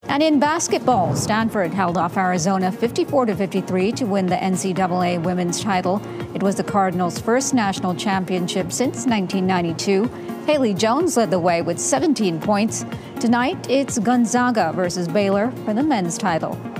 And in basketball, Stanford held off Arizona 54-53 to win the NCAA women's title. It was the Cardinals' first national championship since 1992. Haley Jones led the way with 17 points. Tonight, it's Gonzaga versus Baylor for the men's title.